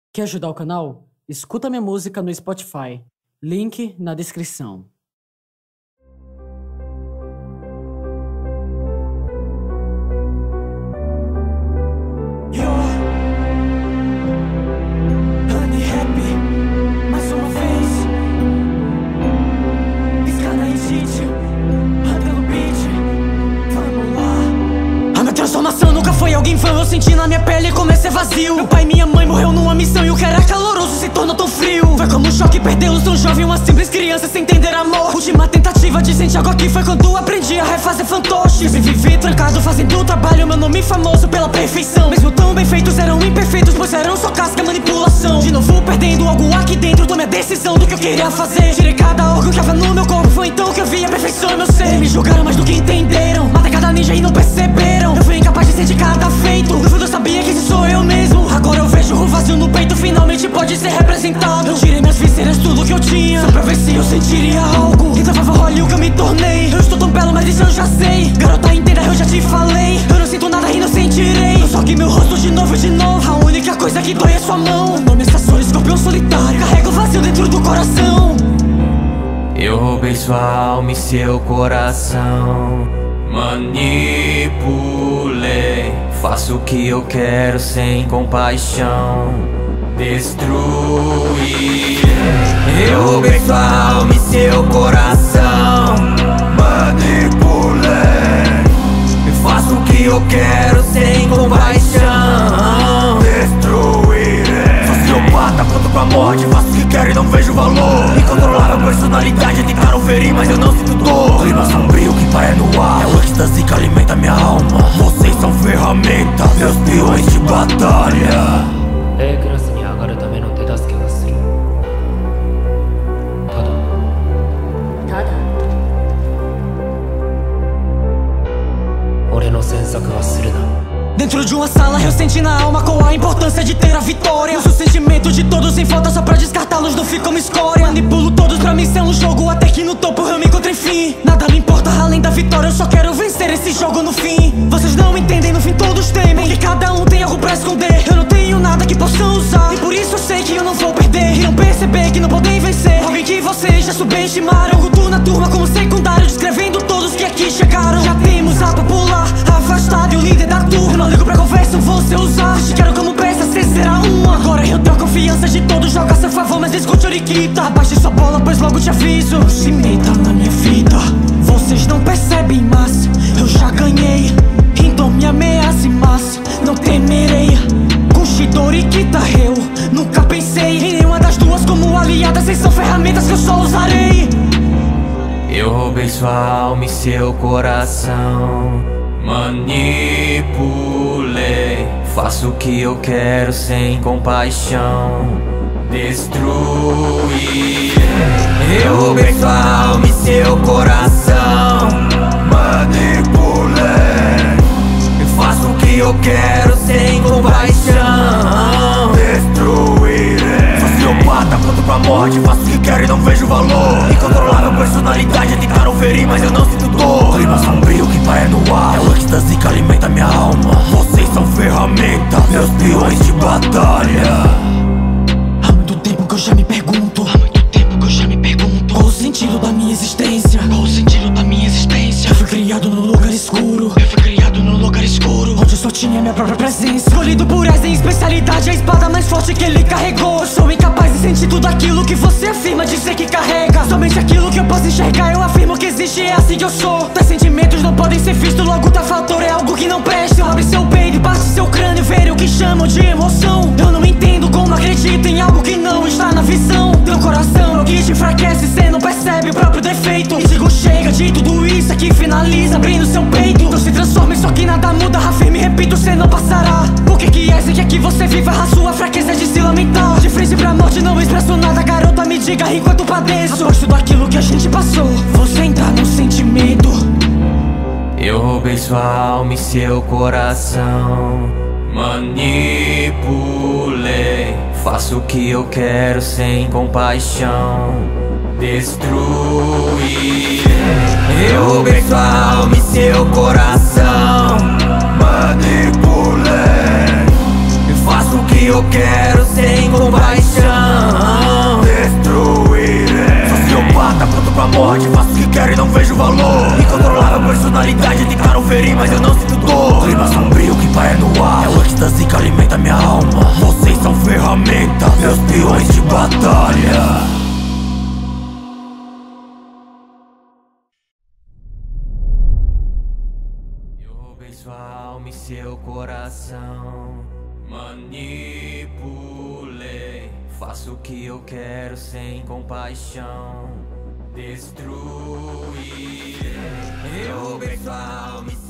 Quer ajudar o canal? Escuta minha música no Spotify. Link na descrição. Transformação nunca foi alguém vão. Eu senti na minha pele como é ser vazio. Meu pai e minha mãe morreu numa missão e o que era caloroso se tornou tão frio. Foi como um choque perdê-los tão jovem, uma simples criança sem entender amor. Última tentativa de sentir algo aqui foi quando aprendi a refazer fantoches. Sempre vivi trancado fazendo o trabalho, meu nome famoso pela perfeição. Mesmo tão bem feitos eram imperfeitos, pois eram só casca, manipulação. De novo perdendo algo aqui dentro, tomei a decisão do que eu queria fazer. Tirei cada órgão que havia no meu corpo, foi então que eu vi a perfeição em meu ser. Me julgaram mais do que entenderam, matei cada ninja e não perceberam. Eu fui incapaz de sentir cada feito, no fundo eu sabia que esse sou eu mesmo. Agora eu vejo o vazio no peito, finalmente pode ser representado. Eu tirei minhas vísceras, tudo que eu tinha, só pra ver se eu sentiria algo. Então olha o que eu me tornei. Eu estou tão belo, mas isso eu já sei. Garota, entenda, eu já te falei. Eu não sinto nada e não sentirei. Eu só que meu rosto de novo. A única coisa que dói é sua mão. Meu nome é Sasori, escorpião solitário. Carrega o vazio dentro do coração. Eu roubei sua alma e seu coração. Manipulei, faço o que eu quero sem compaixão. Destruirei. Eu roubei sua alma e seu coração. Manipulei, faço o que eu quero sem compaixão. Destruirei. Sociopata, pronto pra morte, faço o que quero e não vejo valor. Incontrolável personalidade, tentaram ferir, mas eu não sinto dor. Clima sombrio que paira no ar, é o êxtase que alimenta minha alma. Vocês são ferramentas, meus peões de batalha. Dentro de uma sala eu senti na alma qual a importância de ter a vitória. Uso o sentimento de todos em falta só pra descartá-los, não fico como escória. Manipulo todos pra mim ser um jogo, até que no topo eu me encontro enfim. Nada me importa além da vitória, eu só quero vencer esse jogo no fim. Vocês não entendem, no fim todos temem, porque cada um tem algo pra esconder. Eu não tenho nada que possam usar, e por isso eu sei que eu não vou perder. E não perceber que não podem vencer alguém que vocês já subestimaram. Algo na turma como secundário, descrevendo todos que aqui chegaram. Já temos a popular, afastado e o líder da turma. Eu não ligo pra conversa, eu vou ser usar. Te quero como peça, cê será uma. Agora eu tenho a confiança de todos, joga a seu favor, mas escute Oriquita. Abaixe sua bola, pois logo te aviso. Não se meta na minha vida, vocês não percebem, mas eu já ganhei. Então me ameace, mas não temerei. Com Shido Oriquita eu nunca pensei em nenhuma das duas como aliadas. Vocês são ferramentas que eu só usarei. Eu roubei sua alma e seu coração. Manipulei, faço o que eu quero sem compaixão. Destruirei. Eu roubei sua alma e seu coração. Manipulei, faço o que eu quero sem compaixão. Destruirei. Sociopata, pronto pra morte, faço o que quero e não vejo valor. Incontrolável personalidade, tentaram ferir, mas eu não sinto dor. Clima sombrio que paira no ar, é o êxtase que alimenta minha alma. Vocês são ferramentas, meus peões de batalha. Há muito tempo que eu já me pergunto, qual o sentido da minha existência? Eu fui criado no lugar escuro, onde eu só tinha minha própria presença. Escolhido por essa em especialidade, a espada mais forte que ele carregou. Eu sou incapaz de sentir tudo aquilo que você afirma dizer que carrega. Somente aquilo que eu posso enxergar, eu afirmo que existe, é assim que eu sou. Tais sentimentos não podem ser vistos, logo tá fator, é algo que não presta. Abre seu peito e parte seu crânio, ver o que chamam de emoção. Eu não entendo como acredito em algo que não está na visão. Teu coração é o que te enfraquece, cê não percebe o próprio defeito. E digo chega de tudo isso aqui, finaliza abrindo seu peito. Não se transforme, só que nada muda, afirme e repito, cê não passará. Por que é assim que aqui você vive a sua fraqueza de se lamentar? De frente pra morte não expresso nada, garota, me diga enquanto padeço. Após tudo aquilo que a gente passou, você ainda não sente medo. Eu roubei sua alma e seu coração. Manipulei, faço o que eu quero sem compaixão. Destruirei. Eu roubei sua alma e seu coração. Manipulei, faço o que eu quero sem compaixão. Destruirei. Sociopata, pronto pra morte, faço o que quero e não vejo valor. Incontrolável personalidade, tentaram ferir, mas eu não sinto dor. Clima sombrio que paira no ar, é o êxtase que alimenta minha alma. Vocês são ferramentas, meus peões de batalha. Sua alma e seu coração, manipulei. Faço o que eu quero sem compaixão. Destruirei. Eu roubei sua alma e